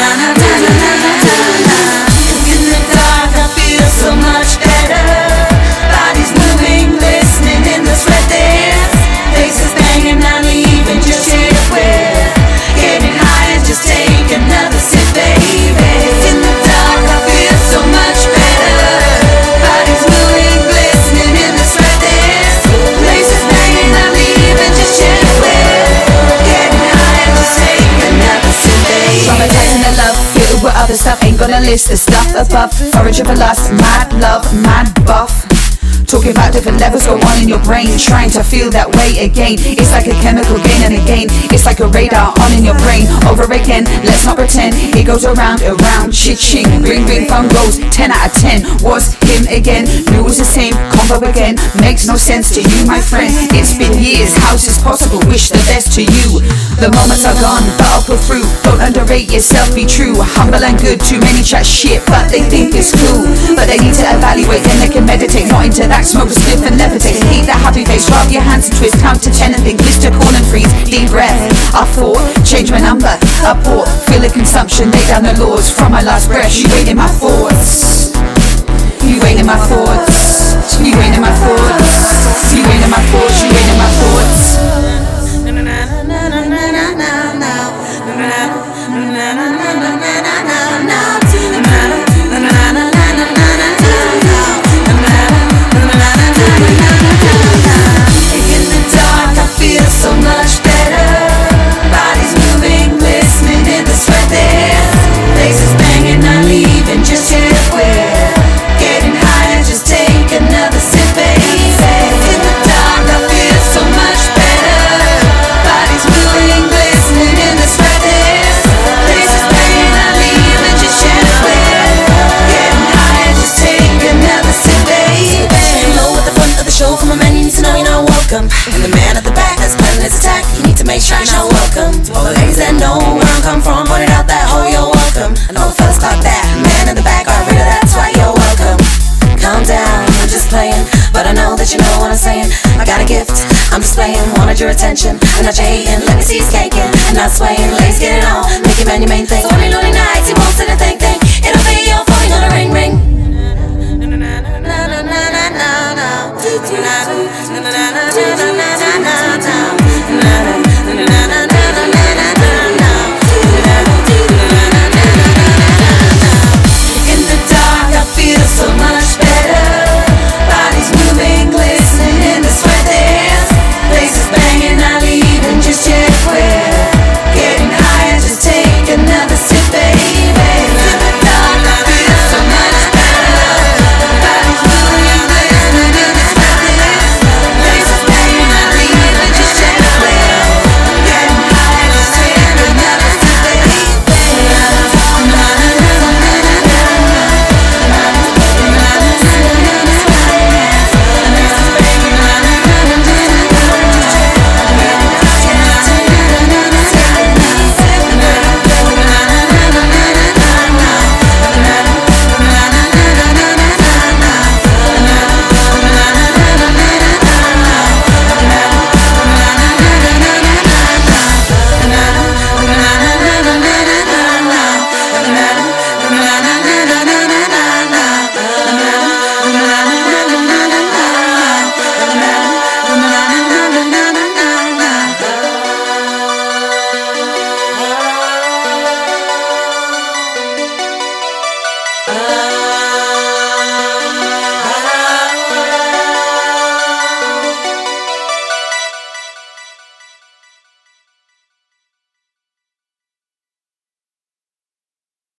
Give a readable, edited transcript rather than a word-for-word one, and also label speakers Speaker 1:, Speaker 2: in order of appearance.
Speaker 1: In the dark I feel so much better. Bodies moving, listening in the sweat dance. Faces banging, not leaving just yet. We're getting high and just take another sip, baby. In the dark I feel so much better. Bodies moving, glistening in the sweat dance. Faces banging, not leaving just yet. We're getting high and just take another sip, baby.
Speaker 2: Traumatizing the love, filled with other stuff. Ain't gonna list the stuff above. Origin for lust, mad love, mad buff. Talking about different levels go on in your brain, trying to feel that way again. It's like a chemical gain and again. It's like a radar on in your brain. Over again, let's not pretend. It goes around, around, ching, ring, ring, phone goes 10 out of 10. Was him again, knew it was the same, combo again. Makes no sense to you, my friend. It's been years, how's this possible? Wish the best to you. The moments are gone, but I'll pull through. Don't underrate yourself, be true. Humble and good, too many chat shit, but they think it's cool. But they need to evaluate, then they can meditate. Not into that, smoke a spliff and levitate. Keep that happy face, rub your hands and twist. Count to 10 and think, Mr. Corn and freeze. Deep breath, I thought, change my number. I bought, feel the consumption, lay down the laws. From my last breath, you ain't in my thoughts. You ain't in my thoughts. You ain't in my thoughts. You ain't in my thoughts. You ain't in my thoughts.
Speaker 1: So much better. Bodies moving, listening in the sweat dance. Faces banging, not leaving just yet. We're getting high and just take another sip, baby. In the dark I feel so much better. Bodies moving, listening in the sweat dance. Faces banging, not leaving just yet. We're getting high and just take another sip, baby. Low at the front of the show, from a man you need to know you're not welcome. And the man at the back that's planning his attack, you need to make sure you're not welcome. To all the ladies that know where I'm come from, pointed out that hoe, you're welcome. And all the fellas caught that, man in the back got rid of that, that's why you're welcome. Calm down, I'm just playing, but I know that you know what I'm saying. I got a gift, I'm displaying, wanted your attention, and not your hating. Let me see you skanking, and not swaying. Ladies, get it on, make your man your main thing. So when you know